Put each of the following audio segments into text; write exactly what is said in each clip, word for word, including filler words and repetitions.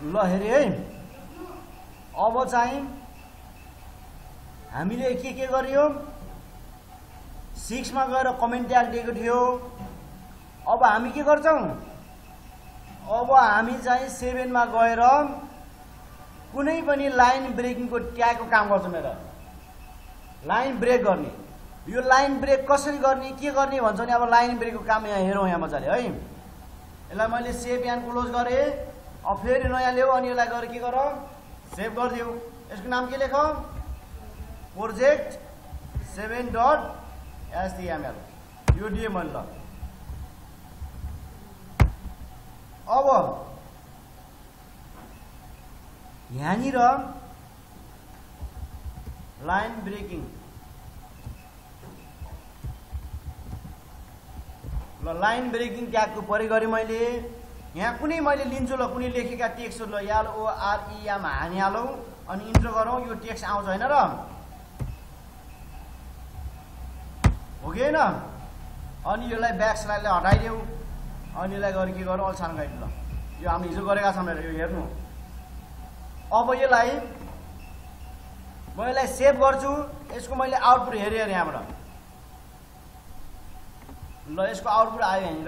ल हेरे है अब चाहिँ हामीले के के गर्यो सिक्स मा गएर कमेन्ट ट्याग दिएको थियो अब हामी के गर्छौं अब हामी चाहिँ सेभेन मा गएर कुनै पनि लाइन ब्रेकिङ को ट्यागको काम गर्छौं मेरो लाइन ब्रेक गर्ने यो लाइन ब्रेक कसरी गर्ने के गर्ने भन्छ नि अब लाइन ब्रेकको काम यहाँ हेरौं यहाँ मजाले है यसलाई मैले सेभ एन्ड क्लोज गरे अब फेरि नयाँ ल्याऊ अनि यसलाई गरे के गर सेभ गर्दियौ यसको नाम के लेख प्रोजेक्ट सेभेन डट एचटीएमएल यो दिए मैले ल अब यहाँनिर लाइन ब्रेकिङ ल लाइन ब्रेकिङ ट्यागको प्रयोग गरे मैले यहाँ कुनै मैले लिन्छु ल कुनै लेखेका टेक्स्टहरु ल L O R E M हानिहालौ अनि इन्टर गरौँ यो टेक्स्ट आउँछ हैन र हो कि हैन अनि यसलाई ब्याक स्ल्यासलाई हटाइदेऊ अनि यसलाई गरे के गरौँ अलसान गाइड ल यो हामी हिजो गरेका छौं यो हेर्नु अब यसलाई म यसलाई सेभ गर्छु यसको मैले आउटपुट हेरे हेरे यहाँबाट ल यसको आउटपुट आयो यहाँनिर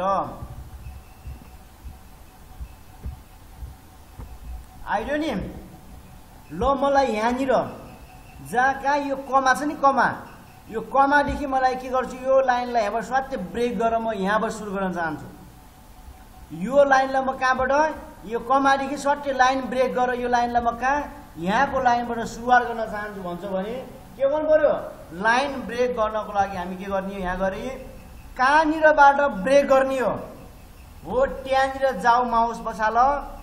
आइदियो नि ल मलाई यहाँनिर जहाँ कहाँ यो कमा छ नि कमा यो कमादेखि मलाई के गर्छु यो लाइनलाई यहाँबाट स्वाट्टै ब्रेक गरेर म यहाँबाट सुरु गर्न चाहन्छु यो लाइनलाई म कहाँबाट यो कमादेखि स्वाट्टै लाइन ब्रेक गरेर यो लाइनलाई म कहाँ यहाँको लाइनबाट सुरुवात गर्न चाहन्छु भन्छ भने के गर्नु पर्यो लाइन ब्रेक गर्नको लागि हामी के गर्ने यहाँ गरे कहाँनिरबाट ब्रेक गर्ने हो हो त्यहाँनिर जाऊ माउस बसाल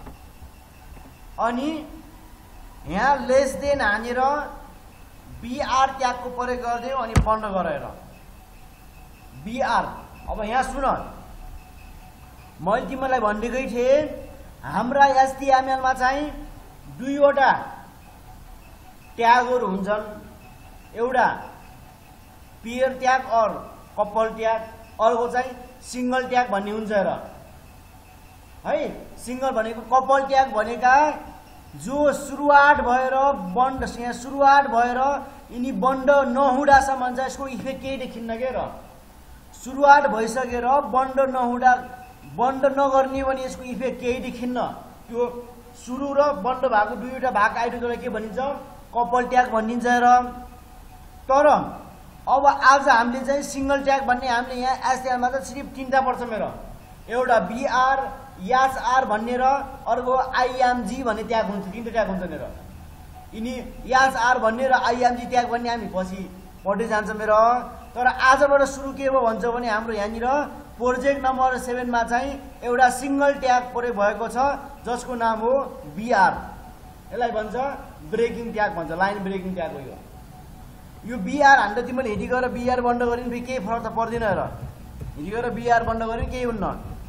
अनि यहाँ लेस देन हानेर बीआर ट्यागको प्रयोग गर्दियौ अनि बन्द गरेर बीआर अब यहाँ सुन मैले तिमीलाई भनिदिएकै थिए हाम्रा एचटीएमएल मा चाहिँ दुईवटा ट्यागहरु हुन्छन् एउटा पेयर ट्याग और कपल ट्याग अर्को चाहिँ सिंगल ट्याग भन्ने हुन्छ र है सिंगल भनेको कपल ट्याग भनेका जो सुरुवात भएर बन्द यहाँ सुरुवात भएर यिनी बन्द नहुँदासम्म चाहिँ यसको इफेक्ट केही देखिन्न के र सुरुवात भइसकेर बन्द नहुँदा बन्द नगर्ने भने यसको इफेक्ट केही देखिन्न त्यो सुरु र बन्द भएको दुईवटा भाग आइदिएकोलाई के भनिन्छ कपल ट्याग भनिन्छ र तर अब आज हामीले चाहिँ सिंगल ट्याग भन्ने हामीले यहाँ एचटीएमएल मा त सिर्फ तीनटा पर्छ मेरो एउटा बीआर एचआर भन्ने र अर्को आईएमजी भन्ने ट्याग हुन्छ तीनटा ट्याग हुन्छ मेरो यिनी एचआर भन्ने र आईएमजी ट्याग भन्ने हामी पछि पढ्दै जान्छ मेरो तर आजबाट सुरु के हो भन्छ भने हाम्रो यहाँनिर प्रोजेक्ट नम्बर सेभेन मा चाहिँ एउटा सिंगल ट्याग प्रयोग भएको छ जसको नाम हो बीआर यसलाई भन्छ ब्रेकिङ ट्याग भन्छ लाइन ब्रेकिङ ट्याग हो यो यो बीआर हामीले तिमीले हिँडी गएर बीआर बन्द गरिन् फेरि केही फरक त पर्दैन र हिँडी गएर बीआर बन्द गरिन् केही हुन्न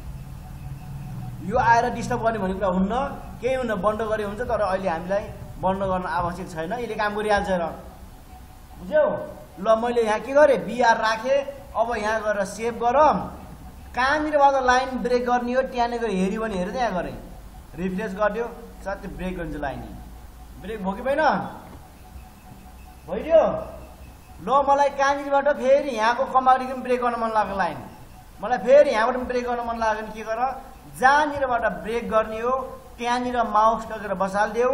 यो आएर डिस्टर्ब गर्ने भन्ने कुरा हुन्न केही हुन्न बन्द गरे हुन्छ तर अहिले हामीलाई बन्द गर्न आवश्यक छैन यसले काम गरिहाल्छ र बुझ्यौ ल मैले यहाँ के गरे बीआर राखे अब यहाँ गएर सेभ गरौँ कहाँनिरबाट लाइन ब्रेक गर्ने हो त्यहाँनिर गएर हेऱ्यो भने हेरेर यहाँ गरे रिफ्रेस गरिदियो साथै ब्रेक हुन्छ लाइन ब्रेक भयो कि भएन भइदियो ल मलाई कहाँनिरबाट फेरि यहाँको कमादेखि ब्रेक गर्न मन लाग्यो लाइन मलाई फेरि यहाँबाट ब्रेक गर्न मन लाग्यो भने के गर जहाँनिरबाट ब्रेक गर्ने हो त्यहाँनिर माउस टकेर बसाल्देऊ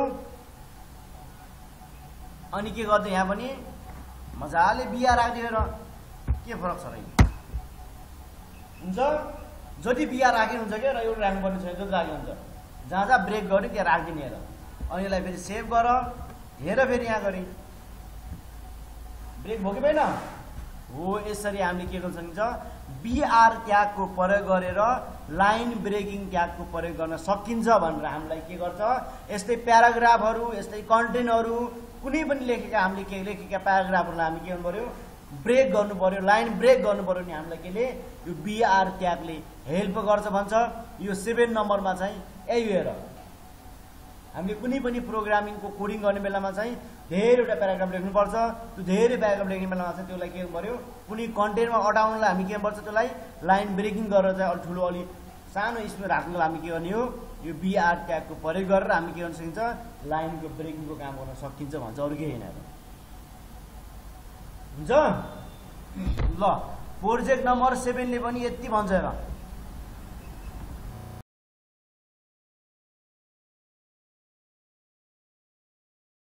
अनि के गर्दै यहाँ पनि मजाले बिया राखिदिएर के फरक छ र हुन्छ जति बिया राखे हुन्छ के र एउटा राख्नुपर्ने छैन जति राखे हुन्छ जहाँ जहाँ ब्रेक गर्ने त्यहाँ राखिदिने हेर अनि यसलाई फेरि सेभ गर हेर फेरि यहाँ गरी ब्रेक भयो कि भएन हो यसरी हामीले के गर्न सकिन्छ बीआर ट्यागको प्रयोग गरेर लाइन ब्रेकिङ ट्यागको प्रयोग गर्न सकिन्छ भनेर हामीलाई के गर्छ यस्तै प्याराग्राफहरु यस्तै कन्टेन्टहरु कुनै पनि लेखेका हामीले के लेखेका प्याराग्राफहरुलाई हामी के गर्नु पर्यो ब्रेक गर्नु पर्यो लाइन ब्रेक गर्नु पर्यो नि हामीलाई केले यो बीआर ट्यागले हेल्प गर्छ भन्छ यो सेभेन नम्बरमा चाहिँ यही हेर हामीले कुनै पनि प्रोग्रामिङको कोडिङ गर्ने बेलामा चाहिँ धेरैवटा प्याराग्राफ लेख्नु पर्छ त्यो धेरै प्याराग्राफ लेख्ने बेलामा चाहिँ त्यसलाई के गर्नु पर्यो कुनै कन्टेन्टमा अटाउनलाई हामी के गर्नुपर्छ त्यसलाई लाइन ब्रेकिङ गरेर चाहिँ अलि ठुलो अलि सानो स्पेस राख्नुलाई हामी के गर्ने हो यो बिआर ट्यागको प्रयोग गरेर हामी के गर्न सकिन्छ लाइनको ब्रेकिङको काम गर्न सकिन्छ भन्छ अरू केही होइन हुन्छ ल प्रोजेक्ट नम्बर सेभेनले पनि यति भन्छ र